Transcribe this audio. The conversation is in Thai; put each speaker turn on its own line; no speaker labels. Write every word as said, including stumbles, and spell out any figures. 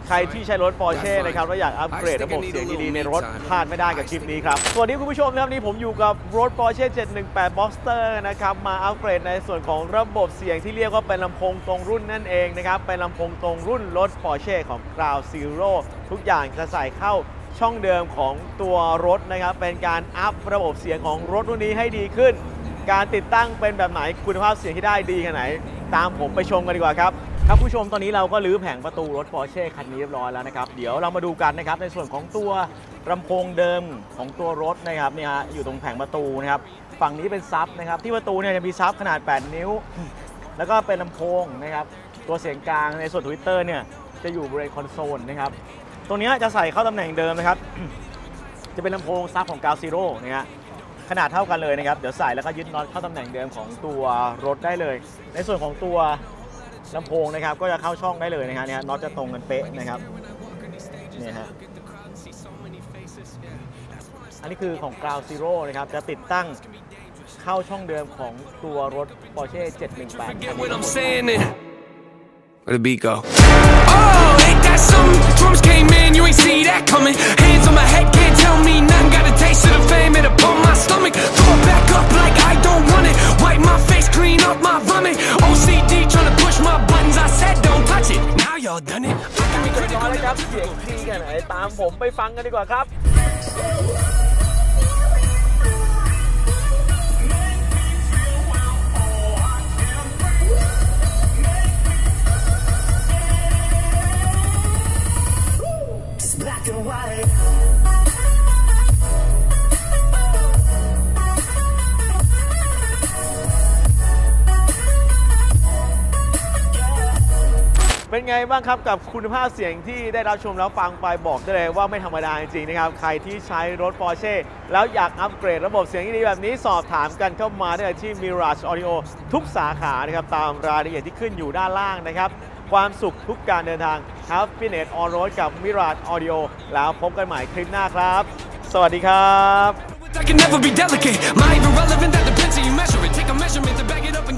ใครที่ใช้รถ Porsche นะครับและอยากอัปเกรดระบบเสียงดีๆในรถพลาดไม่ได้กับคลิปนี้ครับสวัสดีคุณผู้ชมนะครับนี่ผมอยู่กับรถ Porsche เจ็ดหนึ่งแปด Boxster นะครับมาอัปเกรดในส่วนของระบบเสียงที่เรียกว่าเป็นลำโพงตรงรุ่นนั่นเองนะครับเป็นลำโพงตรงรุ่นรถ Porsche ของ Ground Zero ทุกอย่างจะใส่เข้าช่องเดิมของตัวรถนะครับเป็นการอัพระบบเสียงของรถรุ่นนี้ให้ดีขึ้นการติดตั้งเป็นแบบไหนคุณภาพเสียงที่ได้ดีขนาดไหนตามผมไปชมกันดีกว่าครับครับผู้ชมตอนนี้เราก็รื้อแผงประตูรถ Porsche คันนี้เรียบร้อยแล้วนะครับเดี๋ยวเรามาดูกันนะครับในส่วนของตัวลำโพงเดิมของตัวรถนะครับเนี่ยฮะอยู่ตรงแผงประตูนะครับฝั่งนี้เป็นซับนะครับที่ประตูเนี่ยจะมีซับขนาดแปดนิ้วแล้วก็เป็นลำโพงนะครับตัวเสียงกลางในส่วน Twitter เนี่ยจะอยู่บริเวณคอนโซลนะครับตรงนี้จะใส่เข้าตำแหน่งเดิมนะครับจะเป็นลำโพงซับของ Ground Zero นะฮะขนาดเท่ากันเลยนะครับเดี๋ยวใส่แล้วก็ยึดน็อตเข้าตำแหน่งเดิมของตัวรถได้เลยในส่วนของตัวลำโพงนะครับก็จะเข้าช่องได้เลยนะฮะเนี่ยน็อตจะตรงกันเป๊ะนะครับนี่ฮะอันนี้คือของ Ground Zero นะครับจะติดตั้งเข้าช่องเดิมของตัวรถ Porsche เจ็ดหนึ่งแปด
Where the beat go? Oh, ain't that something? Drums came in, you ain't see that coming. Hands on my head, can't tell me nothing. Got a taste of the fame, it'll pump my stomach. Throw it back up like I don't want it. Wipe my face, clean up my vomit. O C D trying to push my buttons. I said don't touch it. Now y'all done it.
มีกันน้อยแล้วครับเสียงดีแค่ไหนตามผมไปฟังกันดีกว่าครับเป็นไงบ้างครับกับคุณภาพเสียงที่ได้รับชมแล้วฟังไปบอกได้เลยว่าไม่ธรรมดาจริงๆนะครับใครที่ใช้รถ Porsche แล้วอยากอัปเกรดระบบเสียงที่ดีแบบนี้สอบถามกันเข้ามาได้ที่ Mirage Audio ทุกสาขานะครับตามรายละเอียดที่ขึ้นอยู่ด้านล่างนะครับความสุขทุกการเดินทาง Happiness on Road กับ Mirage Audio แล้วพบกันใหม่คลิปหน้าครับสวัสดีครับ